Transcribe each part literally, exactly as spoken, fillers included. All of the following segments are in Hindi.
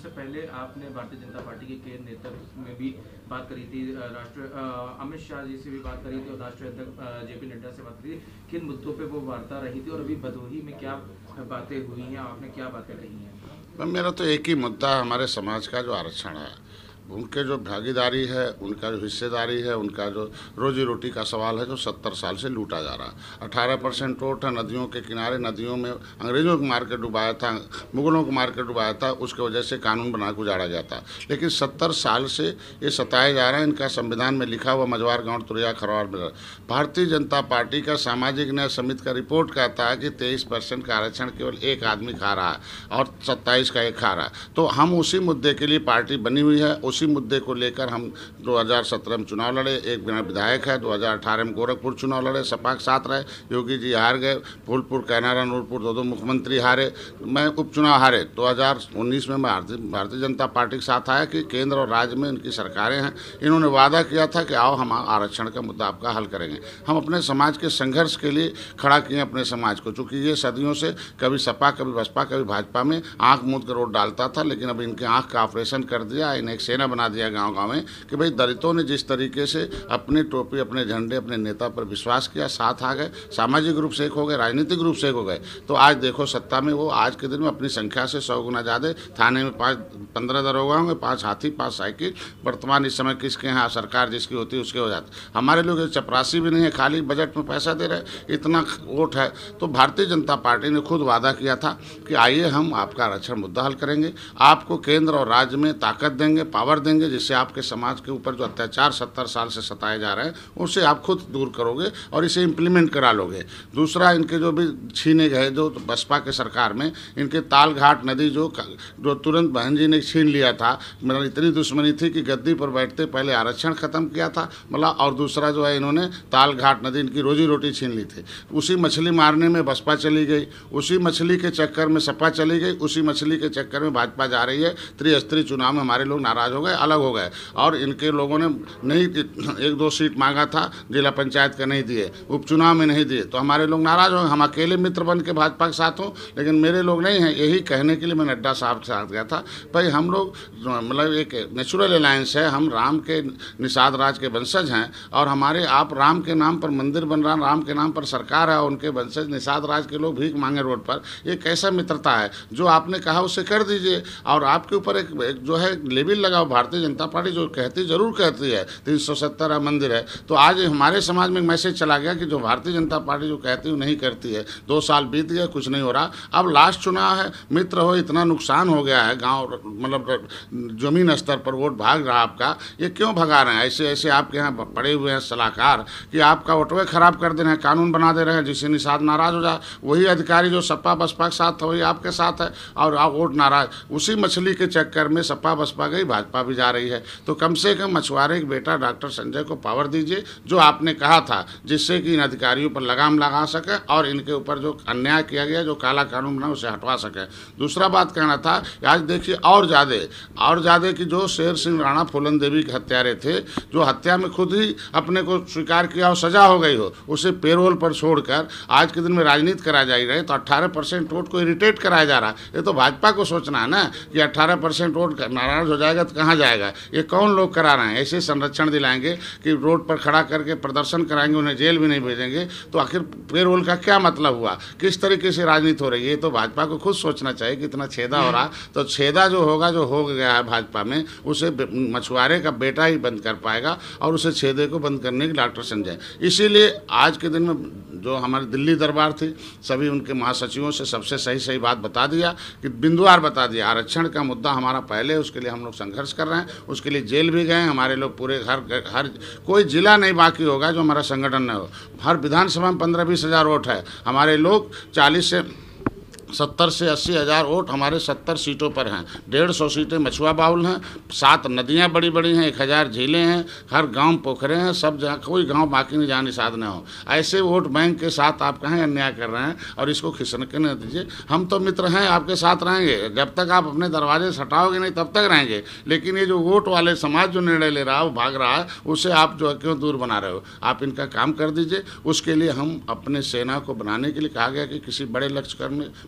उससे पहले आपने भारतीय जनता पार्टी के केंद्र नेतृत्व में भी बात करी थी, राष्ट्रीय अमित शाह जी से भी बात करी थी और राष्ट्रीय अध्यक्ष जेपी नड्डा से बात करी। किन मुद्दों पे वो वार्ता रही थी और अभी भदोही में क्या बातें हुई हैं, आपने क्या बातें कही हैं? मेरा तो एक ही मुद्दा हमारे समाज का जो आरक्षण है, उनके जो भागीदारी है, उनका जो हिस्सेदारी है, उनका जो रोजी रोटी का सवाल है जो सत्तर साल से लूटा जा रहा है। अठारह परसेंट वोट है नदियों के किनारे, नदियों में अंग्रेजों को मार के डुबाया था, मुगलों को मार के डुबाया था, उसके वजह से कानून बना के उजाड़ा गया था। लेकिन सत्तर साल से ये सताए जा रहे हैं। इनका संविधान में लिखा हुआ मझवार गाँव तुरिया खरवार में। भारतीय जनता पार्टी का सामाजिक न्याय समिति का रिपोर्ट कहता है कि तेईस परसेंट का आरक्षण केवल एक आदमी खा रहा है और सत्ताईस का एक खा रहा है। तो हम उसी मुद्दे के लिए पार्टी बनी हुई है। उसी मुद्दे को लेकर हम दो हज़ार सत्रह में चुनाव लड़े। एक बिना विधायक है। दो हज़ार अठारह में गोरखपुर चुनाव लड़े, सपा के साथ रहे, योगी जी हार गए। फूलपुर, कैनारा, नूरपुर दो दो मुख्यमंत्री हारे, मैं उपचुनाव हारे। दो हज़ार उन्नीस में भारतीय भारतीय जनता पार्टी के साथ आया कि केंद्र और राज्य में इनकी सरकारें हैं। इन्होंने वादा किया था कि आओ हम आरक्षण का मुद्दा आपका हल करेंगे। हम अपने समाज के संघर्ष के लिए खड़ा किए अपने समाज को, चूँकि ये सदियों से कभी सपा, कभी बसपा, कभी भाजपा में आँख मूंद कर वोट डालता था। लेकिन अब इनके आँख का ऑपरेशन कर दिया, इन्हें एक सेना बना दिया गांव गांव में कि भाई दलितों ने जिस तरीके से अपने टोपी, अपने झंडे, अपने नेता पर विश्वास किया, साथ आ गए, सामाजिक रूप से एक हो गए, राजनीतिक रूप से एक हो गए। तो आज देखो सत्ता में वो आज के दिन में अपनी संख्या से सौ गुना ज़्यादा, थाने में पाँच पंद्रह दरोगा होंगे, पाँच हाथी, पाँच साइकिल। वर्तमान इस समय किसके यहाँ सरकार जिसकी होती है उसके हो जाती। हमारे लोग चपरासी भी नहीं है, खाली बजट में पैसा दे रहे, इतना वोट है। तो भारतीय जनता पार्टी ने खुद वादा किया था कि आइए हम आपका आरक्षण मुद्दा हल करेंगे, आपको केंद्र और राज्य में ताकत देंगे, पावर देंगे, जिससे आपके समाज के ऊपर जो अत्याचार सत्तर साल से सताए जा रहे हैं उसे आप खुद दूर करोगे और इसे इम्प्लीमेंट करा लोगे। दूसरा, इनके जो भी छीने गए जो बसपा के सरकार में, इनके तालघाट नदी जो जो तुरंत बहन जी ने छीन लिया था, मतलब इतनी दुश्मनी थी कि गद्दी पर बैठते पहले आरक्षण खत्म किया था मतलब, और दूसरा जो है इन्होंने तालघाट नदी इनकी रोजी रोटी छीन ली थी। उसी मछली मारने में बसपा चली गई, उसी मछली के चक्कर में सपा चली गई, उसी मछली के चक्कर में भाजपा जा रही है। त्रिस्तरीय चुनाव में हमारे लोग नाराज हो गए, अलग हो गए, और इनके लोगों ने नहीं, एक दो सीट मांगा था जिला पंचायत का नहीं दिए, उपचुनाव में नहीं दिए, तो हमारे लोग नाराज हो गए। हम अकेले मित्र बन के भाजपा के साथ हूँ, लेकिन मेरे लोग नहीं हैं। यही कहने के लिए मैं नड्डा साहब के साथ गया था, भाई हम लोग मतलब एक नेचुरल अलायंस है, हम राम के निषाद राज के वंशज हैं, और हमारे आप राम के नाम पर मंदिर बन रहा, राम के नाम पर सरकार है, उनके वंशज निषाद राज के लोग भीख मांगे रोड पर। ये कैसा मित्रता है? जो आपने कहा उसे कर दीजिए, और आपके ऊपर एक, एक जो है लेबिल लगाओ। भारतीय जनता पार्टी जो कहती जरूर कहती है तीन सौ सत्तर मंदिर है, तो आज हमारे समाज में मैसेज चला गया कि जो भारतीय जनता पार्टी जो कहती है नहीं करती है। दो साल बीत गए, कुछ नहीं हो रहा। अब लास्ट चुनाव है, मित्र हो, इतना नुकसान हो गया है गांव, मतलब जमीन स्तर पर वोट भाग रहा आपका, ये क्यों भगा रहे हैं? ऐसे ऐसे आपके यहाँ पड़े हुए हैं सलाहकार कि आपका वोटवे खराब कर दे रहे हैं, कानून बना दे रहे हैं, जिससे निषाद नाराज हो जाए। वही अधिकारी जो सपा बसपा के साथ है वही आपके साथ है, और आप वोट नाराज। उसी मछली के चक्कर में सपा बसपा गई, भाजपा भी जा रही है। तो कम से कम मछुआरे के बेटा डॉक्टर संजय को पावर दीजिए, जो आपने कहा था, जिससे कि इन अधिकारियों पर लगाम लगा सके और इनके ऊपर जो अन्याय किया गया, जो काला कानून बना, उसे हटवा सके। दूसरा बात कहना था, आज देखिए और ज़्यादा और ज़्यादा कि जो शेर सिंह राणा फूलन देवी के हत्यारे थे, जो हत्या में खुद ही अपने को स्वीकार किया और सजा हो गई हो, उसे पेरोल पर छोड़कर आज के दिन में राजनीति करा जा रही है। तो अट्ठारह परसेंट वोट को इरिटेट कराया जा रहा है। ये तो भाजपा को सोचना है ना कि अट्ठारह परसेंट वोट नाराज हो जाएगा तो कहाँ जाएगा? ये कौन लोग करा रहे हैं? ऐसे संरक्षण दिलाएंगे कि रोड पर खड़ा करके प्रदर्शन कराएंगे, उन्हें जेल भी नहीं भेजेंगे, तो आखिर पेरोल का क्या मतलब हुआ? किस तरीके से राजनीति हो रही है? ये तो भाजपा को खुद सोचना चाहिए कि इतना छेदा हो रहा, तो छेदा जो होगा, जो हो गया है भाजपा में, उसे मछुआरे का बेटा ही बंद कर पाएगा, और उसे छेदे को बंद करने की डॉक्टर संजय। इसीलिए आज के दिन में जो हमारी दिल्ली दरबार थी, सभी उनके महासचिवों से सबसे सही सही बात बता दिया कि बिंदुवार बता दिया, आरक्षण का मुद्दा हमारा पहले, उसके लिए हम लोग संघर्ष कर रहे हैं, उसके लिए जेल भी गए हमारे लोग। पूरे हर हर कोई जिला नहीं बाकी होगा जो हमारा संगठन न हो। हर विधानसभा में पंद्रह बीस हज़ार वोट है, हमारे लोग चालीस से सत्तर से अस्सी हज़ार वोट हमारे सत्तर सीटों पर हैं। डेढ़ सौ सीटें मछुआ बाउल हैं, सात नदियां बड़ी बड़ी हैं, एक हज़ार झीलें हैं, हर गांव पोखरे हैं, सब जगह कोई गांव बाकी नहीं जहाँ निषाद न हो। ऐसे वोट बैंक के साथ आप कहें अन्याय कर रहे हैं, और इसको खिसकने न दीजिए। हम तो मित्र हैं, आपके साथ रहेंगे, जब तक आप अपने दरवाजे से हटाओगे नहीं तब तक रहेंगे। लेकिन ये जो वोट वाले समाज जो निर्णय ले रहा है, वो भाग रहा है, उसे आप जो है क्यों दूर बना रहे हो? आप इनका काम कर दीजिए। उसके लिए हम अपने सेना को बनाने के लिए कहा गया कि किसी बड़े लक्ष्य करने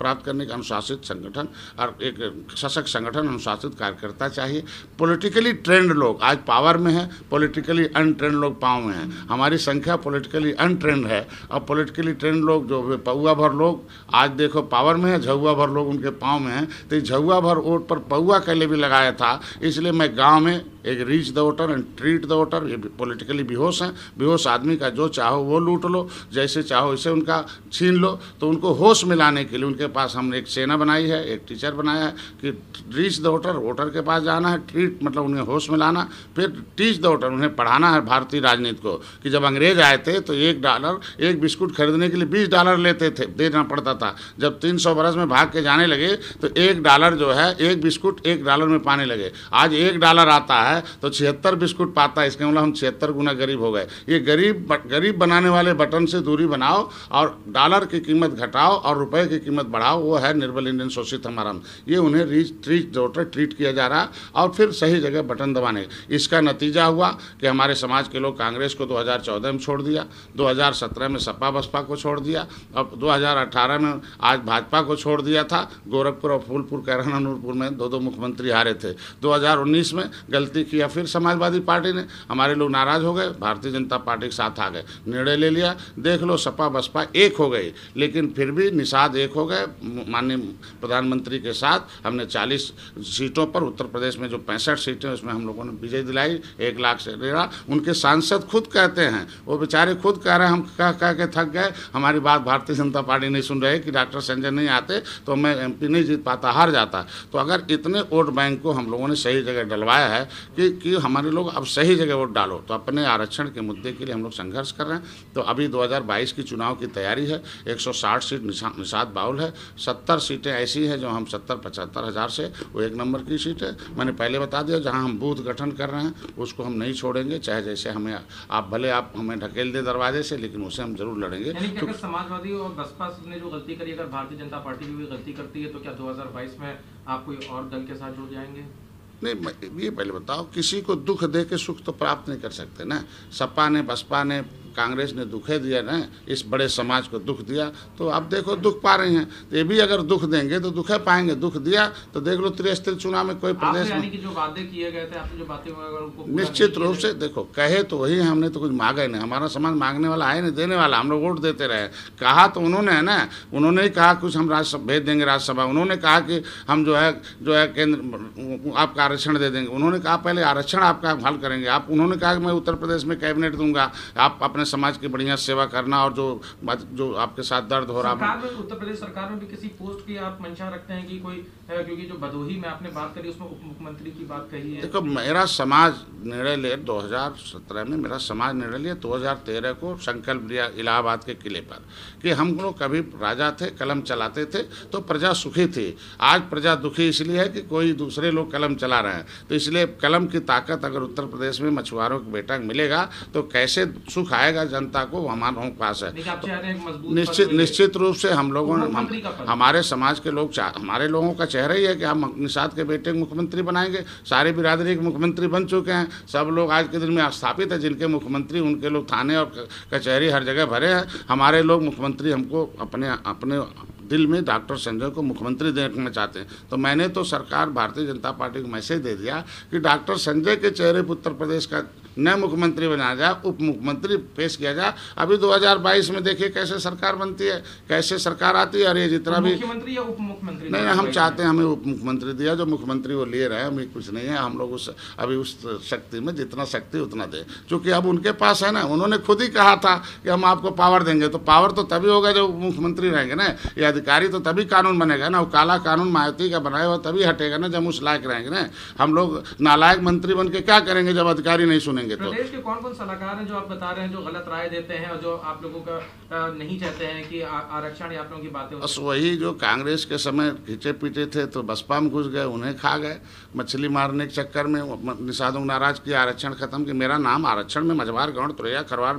प्राप्त करने का अनुशासित संगठन और एक सशक्त संगठन, अनुशासित कार्यकर्ता चाहिए। पॉलिटिकली ट्रेंड लोग आज पावर में हैं, पॉलिटिकली अनट्रेंड लोग पाँव में हैं। हमारी संख्या पॉलिटिकली अनट्रेंड है और पॉलिटिकली ट्रेंड लोग जो पौआ भर लोग आज देखो पावर में है, झुआ भर लोग उनके पाँव में हैं। तो झुआ भर वोट पर पौआ के लिए भी लगाया था। इसलिए मैं गाँव में एक reach the voter and treat the voter, ये पॉलिटिकली बेहोश हैं। बेहोश आदमी का जो चाहो वो लूट लो, जैसे चाहो इसे उनका छीन लो। तो उनको होश में लाने के लिए उनके पास हमने एक सेना बनाई है, एक टीचर बनाया है कि रीच द वोटर, वोटर के पास जाना है, ट्रीट मतलब उन्हें होश में लाना, फिर टीच द वोटर, उन्हें पढ़ाना है भारतीय राजनीति को कि जब अंग्रेज आए थे तो एक डॉलर एक बिस्कुट खरीदने के लिए बीस डॉलर लेते थे, देना पड़ता था। जब तीन सौ बरस में भाग के जाने लगे तो एक डॉलर जो है, एक बिस्कुट एक डॉलर में पाने लगे। आज एक डॉलर आता है तो छिहत्तर बिस्कुट पाता है। इसके मतलब हम छिहत्तर गुना गरीब हो गए। ये गरीब गरीब बनाने वाले बटन से दूरी बनाओ और डॉलर की कीमत घटाओ और रुपए की कीमत बढ़ाओ, वो है निर्बल इंडियन शोषित हमारा। ये उन्हें रीच ट्रीट वोटर ट्रीट किया जा रहा और फिर सही जगह बटन दबाने। इसका नतीजा हुआ कि हमारे समाज के लोग कांग्रेस को दो हज़ार चौदह में छोड़ दिया, दो हज़ार सत्रह में सपा बसपा को छोड़ दिया, अब दो हज़ार अठारह में आज भाजपा को छोड़ दिया था। गोरखपुर और फूलपुर, कैराना, नूरपुर में दो दो मुख्यमंत्री हारे थे। दो हज़ार उन्नीस में गलती किया फिर समाजवादी पार्टी ने, हमारे लोग नाराज हो गए, भारतीय जनता पार्टी के साथ आ गए, निर्णय ले लिया। देख लो सपा बसपा एक हो गई, लेकिन फिर भी निषाद एक हो गए। माननीय प्रधानमंत्री के साथ हमने चालीस सीटों पर, उत्तर प्रदेश में जो पैंसठ सीटें उसमें हम लोगों ने विजय दिलाई, एक लाख से डेरा। उनके सांसद खुद कहते हैं, वो बेचारे खुद कह रहे हैं हम कह कह के थक गए, हमारी बात भारतीय जनता पार्टी नहीं सुन रहे कि डॉक्टर संजय नहीं आते तो मैं एमपी नहीं जीत पाता, हार जाता। तो अगर इतने वोट बैंक को हम लोगों ने सही जगह डलवाया है कि, कि हमारे लोग अब सही जगह वोट डालो, तो अपने आरक्षण के मुद्दे के लिए हम लोग संघर्ष कर रहे हैं। तो अभी दो हज़ार बाईस की चुनाव की तैयारी है। एक सौ साठ सीट निशा, निषाद बाउल है, सत्तर सीटें ऐसी हैं जो हम सत्तर पचहत्तर हज़ार से, वो एक नंबर की सीट है। मैंने पहले बता दिया, जहां हम बूथ गठन कर रहे हैं उसको हम नहीं छोड़ेंगे, चाहे जैसे हमें आप भले आप हमें ढकेल दे दरवाजे से, लेकिन उसे हम जरूर लड़ेंगे। तो अगर समाजवादी और बसपा ने जो गलती करी, अगर भारतीय जनता पार्टी भी गलती करती है तो क्या दो हज़ार बाईस में आप कोई और दल के साथ जुड़ जाएंगे? नहीं, ये पहले बताओ, किसी को दुख दे के सुख तो प्राप्त नहीं कर सकते ना। सपा ने, बसपा ने, कांग्रेस ने दुखे दिया ना, इस बड़े समाज को दुख दिया, तो आप देखो दुख पा रही हैं। तो ये भी अगर दुख देंगे तो दुखे पाएंगे। दुख दिया तो देख लो त्रिस्तरीय चुनाव में कोई प्रदेश में, यानी कि जो वादे किए गए थे, आपने जो बातें उनको निश्चित रूप से देखो, कहे तो वही, हमने तो कुछ मांगा नहीं। हमारा समाज मांगने वाला है नहीं, देने वाला। हम लोग वोट देते रहे। कहा तो उन्होंने है ना, उन्होंने ही कहा कुछ हम राज्यसभा भेज देंगे, राज्यसभा। उन्होंने कहा कि हम जो है जो है केंद्र आपका आरक्षण दे देंगे। उन्होंने कहा पहले आरक्षण आपका हल करेंगे आप। उन्होंने कहा कि मैं उत्तर प्रदेश में कैबिनेट दूंगा, आप अपने समाज की बढ़िया सेवा करना, और जो जो आपके साथ दर्द हो रहा है। उत्तर प्रदेश सरकार में भी किसी पोस्ट की आप मंशा रखते हैं कि कोई है? क्योंकि जो भदोही में आपने बात करी उसमें उप मुख्यमंत्री की बात कही है। देखो, मेरा समाज निर्णय ले दो हज़ार सत्रह में, मेरा समाज निर्णय लिया दो हज़ार तेरह को संकल्प लिया इलाहाबाद के किले पर कि हम लोग कभी राजा थे, कलम चलाते थे तो प्रजा सुखी थी। आज प्रजा दुखी इसलिए है कि कोई दूसरे लोग कलम चला रहे हैं। तो इसलिए कलम की ताकत अगर उत्तर प्रदेश में मछुआरों को बेटा मिलेगा तो कैसे सुख आएगा जनता को, हमारे पास है। निश्चित निश्चित रूप से हम लोगों ने, हमारे समाज के लोग, हमारे लोगों का चेहरा ही है कि हम निषाद के बेटे को मुख्यमंत्री बनाएंगे। सारे बिरादरी के मुख्यमंत्री बन चुके हैं। सब लोग आज के दिन में स्थापित है, जिनके मुख्यमंत्री, उनके लोग थाने और कचहरी हर जगह भरे हैं। हमारे लोग मुख्यमंत्री, हमको अपने अपने दिल में डॉक्टर संजय को मुख्यमंत्री देखना चाहते हैं। तो मैंने तो सरकार भारतीय जनता पार्टी को मैसेज दे दिया कि डॉक्टर संजय के चेहरे पर उत्तर प्रदेश का नए मुख्यमंत्री बनाया जाए, उप मुख्यमंत्री पेश किया जाए। अभी दो हज़ार बाईस में देखिए कैसे सरकार बनती है, कैसे सरकार आती है। और ये जितना भी मुख्यमंत्री या उप मुख्यमंत्री, नहीं, हम चाहते हैं हमें उप मुख्यमंत्री दिया। जो मुख्यमंत्री वो ले रहे हैं, हमें कुछ नहीं है। हम लोग उस अभी उस शक्ति में, जितना शक्ति उतना दें, क्योंकि अब उनके पास है ना। उन्होंने खुद ही कहा था कि हम आपको पावर देंगे। तो पावर तो तभी होगा जब मुख्यमंत्री रहेंगे ना। ये अधिकारी तो तभी कानून बनेगा ना। वो काला कानून मायावती का बनाया हुआ तभी हटेगा ना जब उस लायक रहेंगे ना। हम लोग नालायक मंत्री बन के क्या करेंगे जब अधिकारी नहीं सुनेंगे? तो प्रदेश के कौन कौन सलाहकार हैं जो आप बता रहे हैं जो गलत राय देते हैं और जो आप लोगों का नहीं चाहते हैं कि आरक्षण या आप लोगों की बातें? बस वही जो कांग्रेस के समय खींचे पीटे थे तो बसपा में घुस गए, उन्हें खा गए। मछली मारने के चक्कर में निषादों नाराज किया, आरक्षण खत्म कि मेरा नाम आरक्षण में मझवार, गौड़, तुरैया, खरवार,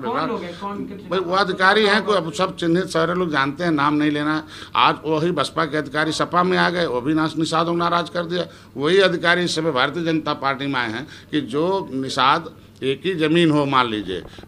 भाई वो अधिकारी हैं कोई, अब सब चिन्हित सारे लोग जानते हैं, नाम नहीं लेना। आज वही बसपा के अधिकारी सपा में आ गए, वो भी निषादों नाराज कर दिया। वही अधिकारी इस समय भारतीय जनता पार्टी में आए हैं कि जो निषाद एक ही जमीन हो, मान लीजिए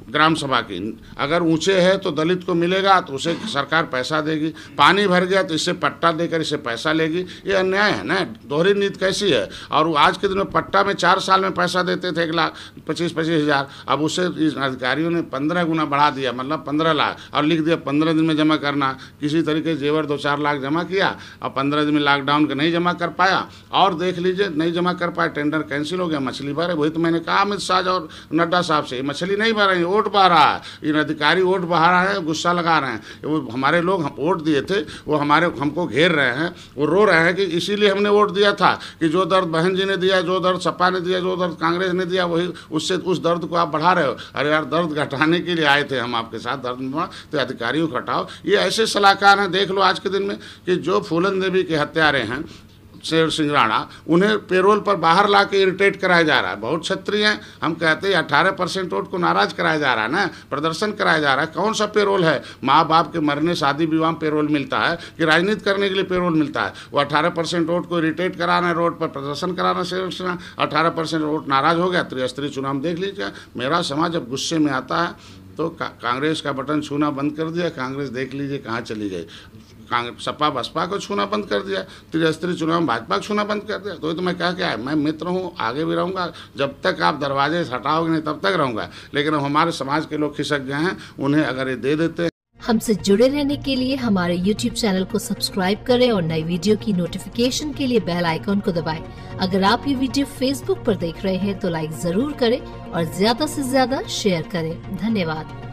ग्राम सभा की, अगर ऊंचे है तो दलित को मिलेगा तो उसे सरकार पैसा देगी, पानी भर गया तो इससे पट्टा देकर इसे पैसा लेगी। ये अन्याय है ना, दोहरी नीति कैसी है। और आज के दिन में पट्टा में चार साल में पैसा देते थे एक लाख पच्चीस पच्चीस हज़ार, अब उसे अधिकारियों ने पंद्रह गुना बढ़ा दिया, मतलब पंद्रह लाख, और लिख दिया पंद्रह दिन में जमा करना। किसी तरीके से जेवर दो चार लाख जमा किया और पंद्रह दिन में लॉकडाउन का नहीं जमा कर पाया, और देख लीजिए नहीं जमा कर पाए, टेंडर कैंसिल हो गया, मछली भरे। वही तो मैंने कहा अमित शाह और नड्डा साहब से, मछली नहीं भर रही, वोट बहा रहा है, इन अधिकारी वोट बहा रहा है, गुस्सा लगा रहे हैं। वो हमारे लोग वोट दिए थे, वो हमारे हमको घेर रहे हैं, वो रो रहे हैं कि इसीलिए हमने वोट दिया था कि जो दर्द बहन जी ने दिया, जो दर्द सपा ने दिया, जो दर्द कांग्रेस ने दिया, वही उससे उस दर्द को आप बढ़ा रहे हो। अरे यार, दर्द घटाने के लिए आए थे हम आपके साथ, दर्द में तो अधिकारियों को हटाओ। ये ऐसे सलाहकार हैं, देख लो आज के दिन में कि जो फूलन देवी के हत्यारे हैं शेर सिंह राणा, उन्हें पेरोल पर बाहर ला के इरिटेट कराया जा रहा है। बहुत क्षत्रिय हैं, हम कहते हैं अठारह परसेंट वोट को नाराज कराया जा रहा है ना, प्रदर्शन कराया जा रहा है। कौन सा पेरोल है? माँ बाप के मरने शादी विवाह में पेरोल मिलता है कि राजनीति करने के लिए पेरोल मिलता है? वो अठारह परसेंट वोट को इरिटेट कराना, रोड पर प्रदर्शन कराना, शेर सिंह अठारह परसेंट वोट नाराज हो गया। त्रिस्तरीय चुनाव देख लीजिए, मेरा समाज जब गुस्से में आता है तो का, कांग्रेस का बटन छूना बंद कर दिया, कांग्रेस देख लीजिए कहाँ चली गई। कांग्रेस सपा बसपा को छूना बंद कर दिया, त्रिस्तरीय चुनाव में भाजपा को छूना बंद कर दिया। तो ये तो मैं क्या क्या है, मैं मित्र हूँ, आगे भी रहूँगा, जब तक आप दरवाजे से हटाओगे नहीं तब तक रहूँगा। लेकिन अब हमारे समाज के लोग खिसक गए हैं, उन्हें अगर ये दे देते हैं। हमसे जुड़े रहने के लिए हमारे यूट्यूब चैनल को सब्सक्राइब करें और नई वीडियो की नोटिफिकेशन के लिए बेल आइकॉन को दबाएं। अगर आप ये वीडियो फेसबुक पर देख रहे हैं तो लाइक जरूर करें और ज्यादा से ज्यादा शेयर करें। धन्यवाद।